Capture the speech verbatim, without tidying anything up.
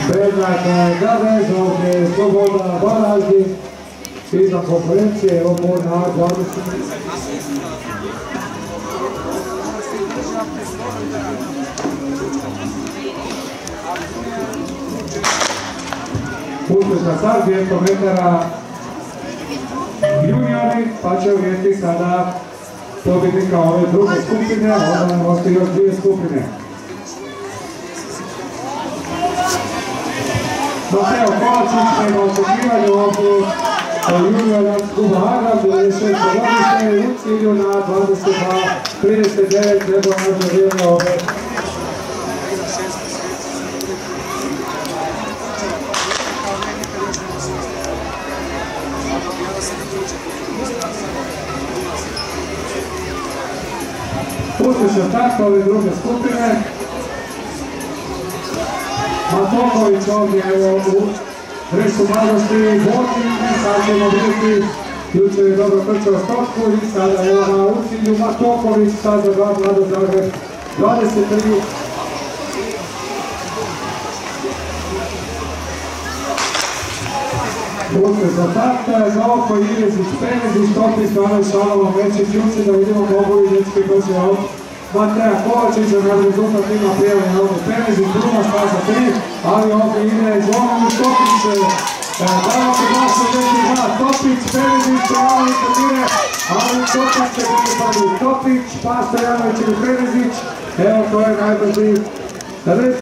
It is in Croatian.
Bernard Gavez, ovdje Sloboda Baraždi, iza konferencije, evo moj na dvadeset. Uspješna start, dvjesto metara juniori, pa će uvijeti sada pobjednika ove druge skupine, onda nam ostaje još dvije skupine. Mateo Kovačić prema očekivanju ovdje juniora kluba Haga, devedeset šest godište, u cilju na dvadeset dva trideset devet, nebo nađe vrijeme ove. Uspješan start ove druge skupine. Matoković ovdje evo u dresu mladosti Boki i sad ćemo vidjeti, jučer je dobro trčao stopku i sada evo na ucilju Matoković sad za dva Mlado Zagreb dvadeset tri. Uspješan start za oko Ivezić Penezić, Topić, Stvarno Šalova, Mečić, Juci, da vidimo mogu i dječki brže od Mateja Kovačića, na rezultat ima prijavljena ovdje Penezić, druga staza tri, ali ovdje ide Zvonimir Topić, davate glasno dječki dva, Topić, Penezić, ali intervire, ali Topić će biti prvi, Topić, pa Stojanović ili Penezić, evo to je najbrži red